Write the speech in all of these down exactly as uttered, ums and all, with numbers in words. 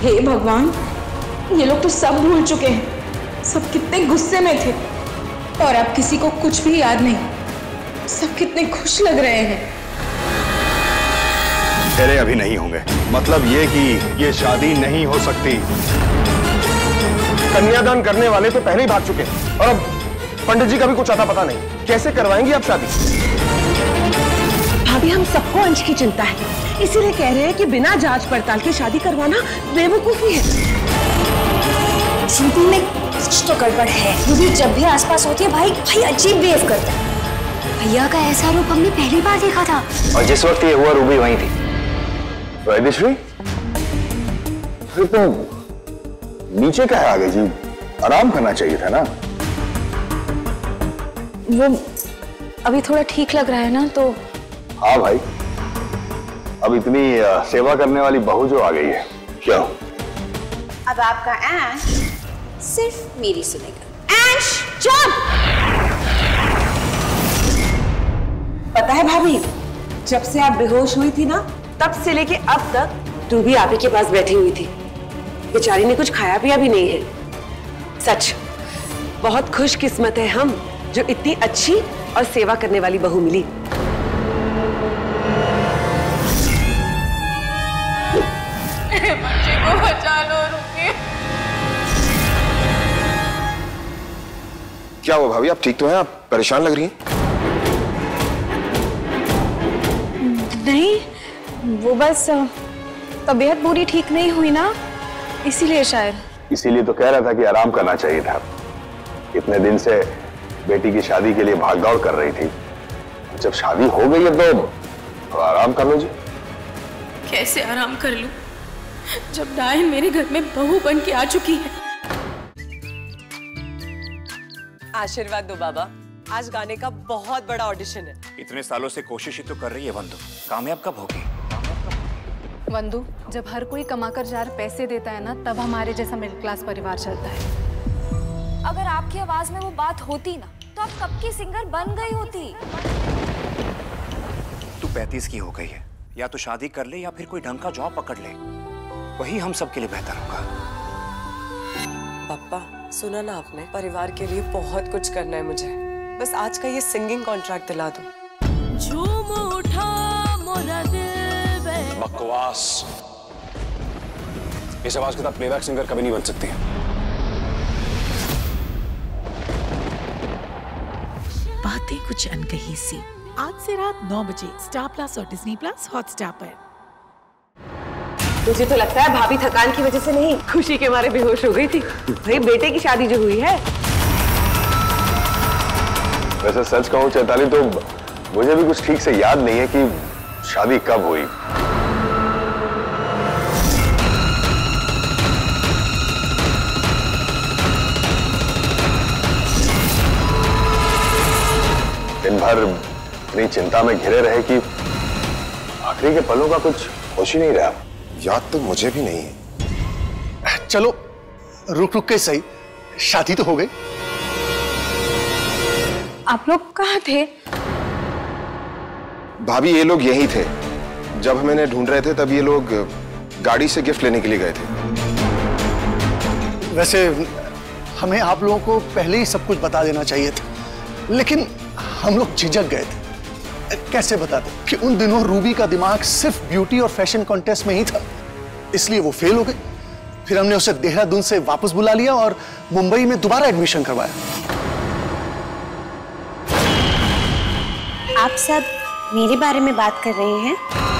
हे भगवान, ये लोग तो सब भूल चुके हैं। सब कितने गुस्से में थे और अब किसी को कुछ भी याद नहीं। सब कितने खुश लग रहे हैं। तेरे अभी नहीं होंगे, मतलब ये कि ये शादी नहीं हो सकती। कन्यादान करने वाले तो पहले ही भाग चुके हैं और अब पंडित जी का भी कुछ आता पता नहीं। कैसे करवाएंगी आप शादी? भाभी, हम सबको अंश की चिंता है, इसीलिए कह रहे हैं कि बिना जांच पड़ताल के शादी करवाना बेवकूफी है। श्रुति में कुछ तो गड़बड़ है। रूबी जब भी आसपास होती है भाई भाई अजीब बिहेव करता है। भैया का ऐसा रूप हमने पहली बार देखा था। और जिस वक्त ये हुआ रूबी वहीं थी। वैदिश्री, फिर तो नीचे क्या है आगे जी? आराम करना चाहिए था ना। वो अभी थोड़ा ठीक लग रहा है ना तो। हाँ भाई, अब इतनी सेवा करने वाली बहू जो आ गई है, क्या अब आपका ऐश सिर्फ मेरी सुनेगा। ऐश चुप! पता है भाभी, जब से आप बेहोश हुई थी ना, तब से लेके अब तक रूबी आप ही के पास बैठी हुई थी। बेचारी ने कुछ खाया पिया भी नहीं है। सच बहुत खुशकिस्मत है हम जो इतनी अच्छी और सेवा करने वाली बहू मिली। बच्चे को बचा लो रूबी। क्या हुआ भाभी, आप ठीक तो हैं? आप परेशान लग रही हैं। नहीं, वो बस तबीयत पूरी ठीक नहीं हुई ना, इसीलिए शायद। इसीलिए तो कह रहा था कि आराम करना चाहिए था। इतने दिन से बेटी की शादी के लिए भागदौड़ कर रही थी, जब शादी हो गई है तो, तो आराम कर लो जी। कैसे आराम कर लूं जब डायन मेरे घर में बहू बन के आ चुकी है। आशीर्वाद दो बाबा, आज गाने का बहुत बड़ा ऑडिशन है। इतने सालों से कोशिश ही तो कर रही है वंदु, कामयाब कब होगी? वंदु, जब हर कोई कमाकर चार पैसे देता है ना, तब हमारे जैसा मिडिल क्लास परिवार चलता है। अगर आपकी आवाज में वो बात होती ना, तो आप कब की सिंगर बन गई होती। तू पैंतीस की हो गई है, या तो शादी कर ले या फिर कोई ढंग का जॉब पकड़ ले, वही हम सब के लिए बेहतर होगा। पापा, सुना ना आपने, परिवार के लिए बहुत कुछ करना है मुझे। बस आज का ये सिंगिंग कॉन्ट्रैक्ट दिला दो। झूम उठा मोरा दिल बे। बकवास। इस आवाज के साथ प्लेबैक सिंगर कभी नहीं बन सकती। बातें कुछ अनकही सी, आज से रात नौ बजे स्टार प्लस और डिज्नी प्लस हॉटस्टार पर। मुझे तो लगता है भाभी थकान की वजह से नहीं, खुशी के मारे बेहोश हो गई थी। भाई बेटे की शादी जो हुई है। वैसे सच कहूं चैताली, तो मुझे भी कुछ ठीक से याद नहीं है कि शादी कब हुई। दिन भर इतनी चिंता में घिरे रहे कि आखिरी के पलों का कुछ होश ही नहीं रहा। याद तो मुझे भी नहीं है। चलो रुक रुक के सही, शादी तो हो गई। आप लोग कहाँ थे? भाभी, ये लोग यही थे। जब हम इन्हें ढूंढ रहे थे तब ये लोग गाड़ी से गिफ्ट लेने के लिए गए थे। वैसे हमें आप लोगों को पहले ही सब कुछ बता देना चाहिए था, लेकिन हम लोग झिझक गए थे। कैसे बताते कि उन दिनों रूबी का दिमाग सिर्फ ब्यूटी और फैशन कॉन्टेस्ट में ही था, इसलिए वो फेल हो गई। फिर हमने उसे देहरादून से वापस बुला लिया और मुंबई में दोबारा एडमिशन करवाया। आप सब मेरे बारे में बात कर रहे हैं?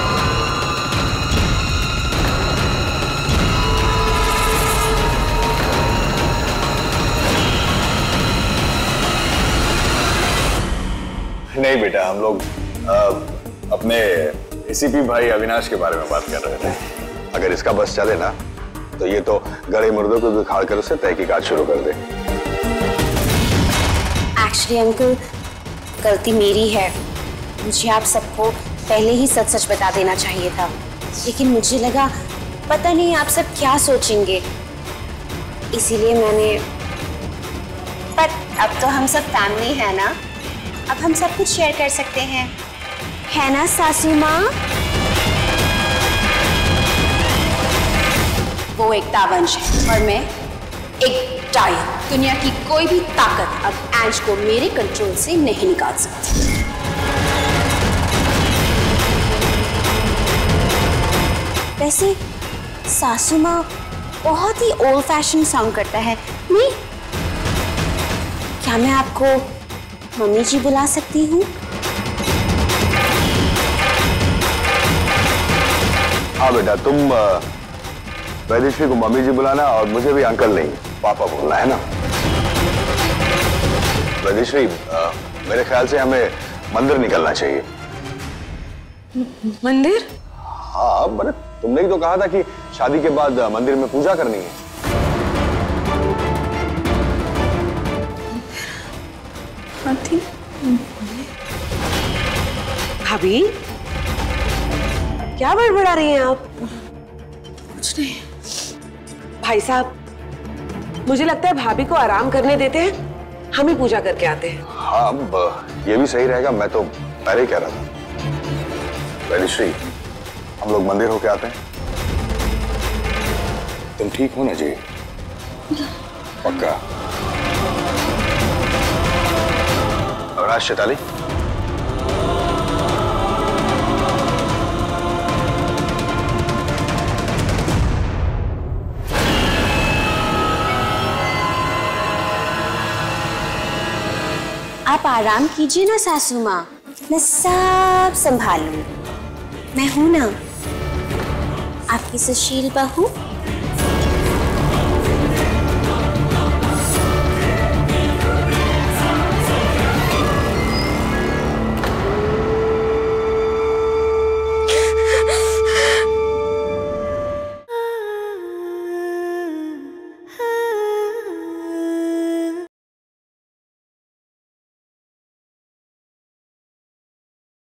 नहीं बेटा, हम लोग आ, अपने एसीपी भाई अविनाश के बारे में बात कर रहे थे। अगर इसका बस चले ना, तो ये तो गड़े मुर्दों को दिखाड़ कर उससे तहकीकात शुरू कर दे। एक्चुअली अंकल, गलती मेरी है। मुझे आप सबको पहले ही सच सच बता देना चाहिए था, लेकिन मुझे लगा पता नहीं आप सब क्या सोचेंगे, इसीलिए मैंने। पर अब तो हम सब फैमिली है ना, अब हम सब कुछ शेयर कर सकते हैं, है ना सासू माँ? वो वो एक तावंश है और मैं एक डायन। दुनिया की कोई भी ताकत अब एंज को मेरे कंट्रोल से नहीं निकाल सकती। वैसे सासू माँ बहुत ही ओल्ड फैशन साउंड करता है नहीं? क्या मैं आपको मम्मी जी बुला सकती हूँ? हाँ बेटा, तुम वैदेश्वरी को मम्मी जी बुलाना और मुझे भी अंकल नहीं पापा बोलना है ना। वैदेश्वरी, मेरे ख्याल से हमें मंदिर निकलना चाहिए। मंदिर? हाँ, मैंने तुमने ही तो कहा था कि शादी के बाद मंदिर में पूजा करनी है। भाभी, क्या बड़बड़ा रही हैं आप? कुछ नहीं। भाई साहब, मुझे लगता है भाभी को आराम करने देते हैं, हम ही पूजा करके आते हैं। हाँ, अब ये भी सही रहेगा। मैं तो पहले ही कह रहा था। वैदेश्वरी, हम लोग मंदिर होके आते हैं। तुम ठीक हो ना जी? पक्का? अविनाश, चैताली, आप आराम कीजिए ना सासू माँ, मैं सब संभाल लूंगी। मैं हूं ना आपकी सुशील बहू।